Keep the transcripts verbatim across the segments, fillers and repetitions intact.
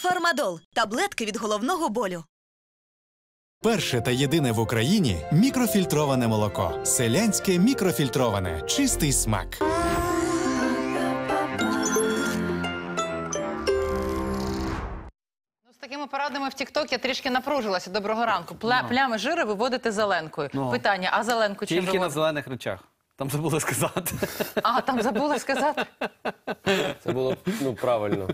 Фармадол – таблетки від головного болю. Перше та єдине в Україні мікрофільтроване молоко. Селянське мікрофільтроване. Чистий смак. З такими порадами в тік-ток я трішки напружилася. Доброго ранку. Пля, no. Плями жиру виводити зеленкою. No. Питання, а зеленку чим виводити? Тільки на зелених речах. Там забула сказати. А, там забула сказати? Це було, ну, правильно.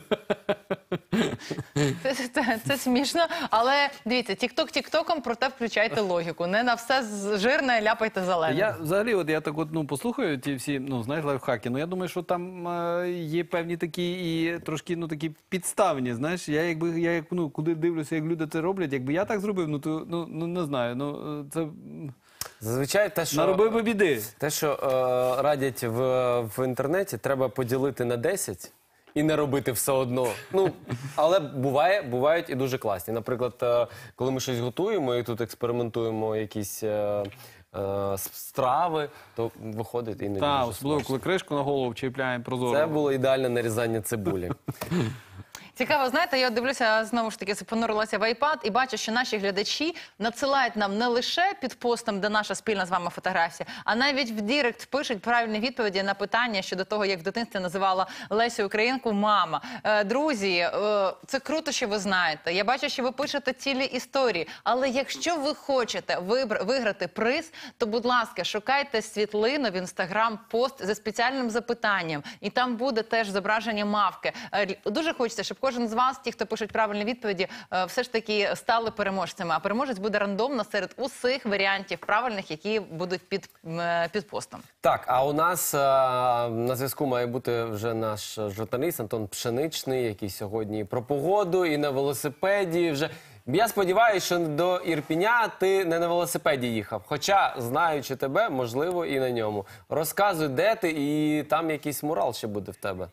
Це, це, це смішно, але дивіться, тік-ток тік-током, проте включайте логіку. Не на все жирне ляпайте зелене. Я взагалі, от я так от, ну, послухаю ті всі, ну, знаєш, лайфхаки, ну, я думаю, що там е, є певні такі і трошки, ну, такі підставні, знаєш. Я якби, я як, ну, куди дивлюся, як люди це роблять, якби я так зробив, ну, то, ну, ну не знаю, ну, це... Зазвичай те, що, наробив би біди. Те, що е, радять в, в інтернеті, треба поділити на десять і не робити все одно. Ну, але буває, бувають і дуже класні. Наприклад, е, коли ми щось готуємо і тут експериментуємо якісь е, е, страви, то виходить іноді Так, дуже особливо, смачно. коли кришку на голову вчіпляємо прозоро. Це було ідеальне нарізання цибулі. Цікаво, знаєте, я дивлюся, знову ж таки, понурилася в айпад і бачу, що наші глядачі надсилають нам не лише під постом, де наша спільна з вами фотографія, а навіть в дірект пишуть правильні відповіді на питання щодо того, як в дитинстві називала Лесю Українку мама. Е, друзі, е, це круто, що ви знаєте. Я бачу, що ви пишете цілі історії. Але якщо ви хочете виграти приз, то, будь ласка, шукайте світлину в інстаграм-пост за спеціальним запитанням. І там буде теж зображення мавки. Е, дуже хочеться, щоб кожен з вас, ті, хто пишуть правильні відповіді, все ж таки стали переможцями. А переможець буде рандомно серед усіх варіантів правильних, які будуть під, під постом. Так, а у нас а, на зв'язку має бути вже наш журналіст Антон Пшеничний, який сьогодні про погоду і на велосипеді вже... Я сподіваюся, що до Ірпіня ти не на велосипеді їхав. Хоча, знаючи тебе, можливо, і на ньому. Розказуй, де ти, і там якийсь мурал ще буде в тебе.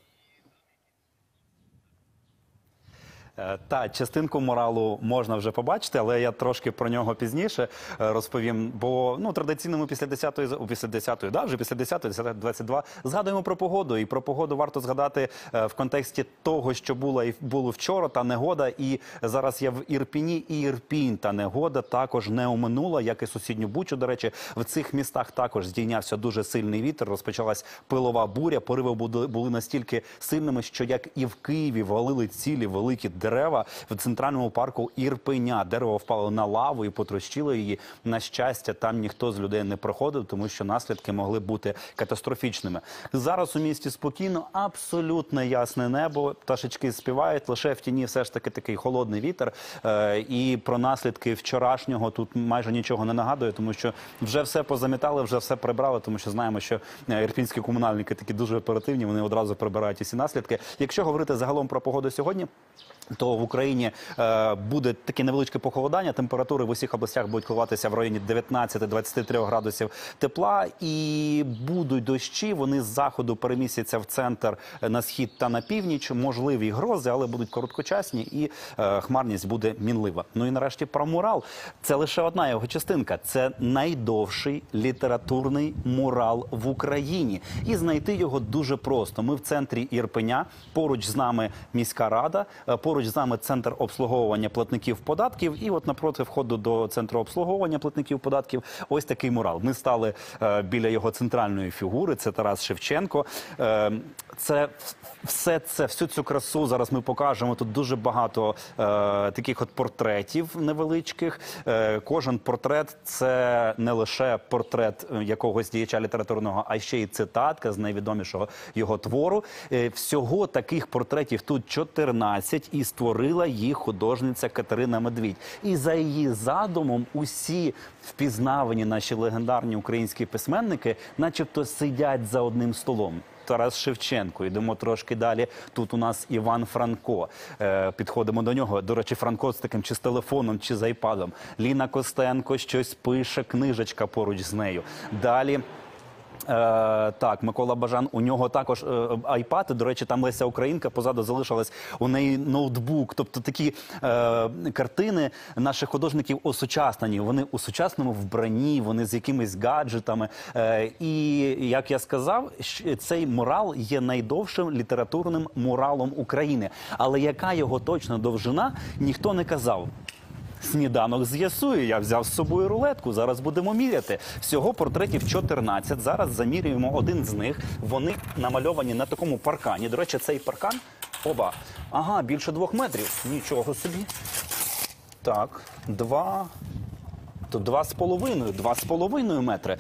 Та, частинку муралу можна вже побачити, але я трошки про нього пізніше розповім. Бо, ну, традиційно ми після десятої, після десятої, да, вже після десятої, десята двадцять два, згадуємо про погоду. І про погоду варто згадати в контексті того, що було, і було вчора, та негода. І зараз я в Ірпіні, і Ірпінь та негода також не оминула, як і сусідню Бучу. До речі, в цих містах також здійнявся дуже сильний вітер, розпочалась пилова буря, пориви були настільки сильними, що, як і в Києві, валили цілі великі дерева. Дерева в центральному парку Ірпеня. Дерево впало на лаву і потрощило її. На щастя, там ніхто з людей не проходив, тому що наслідки могли бути катастрофічними. Зараз у місті спокійно, абсолютно ясне небо, пташечки співають, лише в тіні все ж таки такий холодний вітер. Е, і про наслідки вчорашнього тут майже нічого не нагадує, тому що вже все позамітали, вже все прибрали, тому що знаємо, що ірпінські комунальники такі дуже оперативні, вони одразу прибирають усі наслідки. Якщо говорити загалом про погоду сьогодні, то в Україні е, буде таке невеличке похолодання. Температури в усіх областях будуть коливатися в районі дев'ятнадцяти-двадцяти трьох градусів тепла. І будуть дощі, вони з заходу перемістяться в центр, на схід та на північ. Можливі грози, але будуть короткочасні і е, хмарність буде мінлива. Ну і нарешті про мурал. Це лише одна його частинка. Це найдовший літературний мурал в Україні. І знайти його дуже просто. Ми в центрі Ірпеня, поруч з нами міська рада, поруч з нами центр обслуговування платників податків, і от напроти входу до центру обслуговування платників податків ось такий мурал. Ми стали е, біля його центральної фігури, це Тарас Шевченко. Е, це все це, всю цю красу зараз ми покажемо. Тут дуже багато е, таких от портретів невеличких. Е, кожен портрет – це не лише портрет якогось діяча літературного, а ще й цитатка з найвідомішого його твору. Е, всього таких портретів тут чотирнадцять, і створила їх художниця Катерина Медвідь. І за її задумом усі впізнавані наші легендарні українські письменники начебто сидять за одним столом. Тарас Шевченко, йдемо трошки далі, тут у нас Іван Франко, е, підходимо до нього, до речі, Франко з таким чи з телефоном, чи з айпадом. Ліна Костенко щось пише, книжечка поруч з нею. Далі так, Микола Бажан, у нього також е, айпад. До речі, там Леся Українка, позаду залишилась у неї ноутбук. Тобто такі е, картини наших художників осучаснені. Вони у сучасному вбранні, вони з якимись гаджетами. Е, і, як я сказав, щ- цей мурал є найдовшим літературним муралом України. Але яка його точна довжина, ніхто не казав. Сніданок з'ясує. Я взяв з собою рулетку. Зараз будемо міряти. Всього портретів чотирнадцять. Зараз замірюємо один з них. Вони намальовані на такому паркані. До речі, цей паркан, оба, ага, більше двох метрів. Нічого собі. Так, два, то два з половиною, два з половиною метри.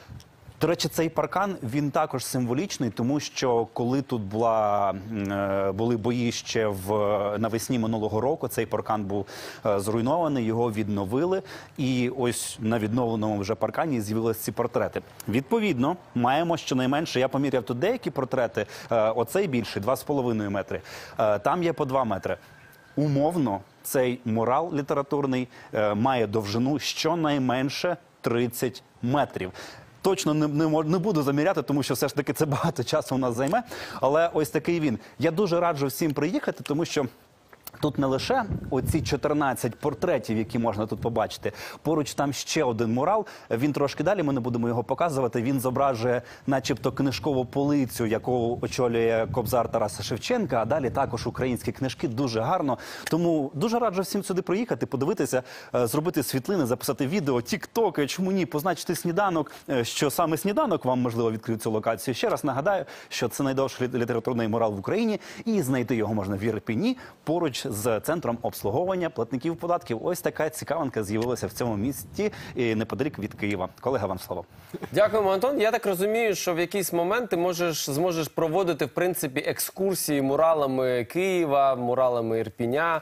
До речі, цей паркан, він також символічний, тому що коли тут була, е, були бої ще в, навесні минулого року, цей паркан був е, зруйнований, його відновили, і ось на відновленому вже паркані з'явилися ці портрети. Відповідно, маємо щонайменше, я поміряв тут деякі портрети, е, оцей більший, два з половиною метри, е, там є по два метри. Умовно, цей мурал літературний е, має довжину щонайменше тридцять метрів. Точно не, не, мож- не буду заміряти, тому що все ж таки це багато часу у нас займе. Але ось такий він. Я дуже раджу всім приїхати, тому що тут не лише оці чотирнадцять портретів, які можна тут побачити. Поруч там ще один мурал. Він трошки далі, ми не будемо його показувати. Він зображує начебто книжкову полицю, яку очолює кобзар Тараса Шевченка, а далі також українські книжки. Дуже гарно. Тому дуже раджу всім сюди приїхати, подивитися, е, зробити світлини, записати відео, тік-токи, чому ні, позначити сніданок, е, що саме сніданок вам, можливо, відкрив цю локацію. Ще раз нагадаю, що це найдовший лі- літературний мурал в Україні, і знайти його можна в Ірпені, поруч з центром обслуговування платників податків. Ось така цікавинка з'явилася в цьому місті і неподалік від Києва. Колега, вам слово. Дякуємо, Антон. Я так розумію, що в якийсь момент ти можеш, зможеш проводити, в принципі, екскурсії муралами Києва, муралами Ірпіня,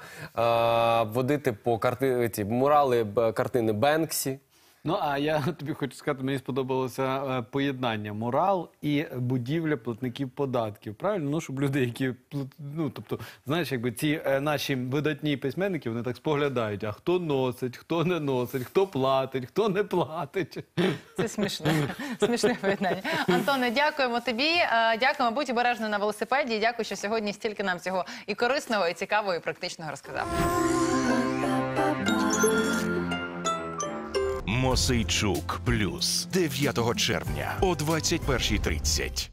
е, водити по карти, ті, мурали б- картини Бенксі. Ну, а я тобі хочу сказати, мені сподобалося е, поєднання мурал і будівля платників податків. Правильно? Ну, щоб люди, які, плат- ну, тобто, знаєш, якби ці е, наші видатні письменники, вони так споглядають, а хто носить, хто не носить, хто платить, хто не платить. Це смішне, смішне поєднання. Антоне, дякуємо тобі. Е, Дякуємо, будь обережно на велосипеді. І дякую, що сьогодні стільки нам всього і корисного, і цікавого, і практичного розказав. Мосейчук плюс дев'ятого червня о двадцять першій тридцять.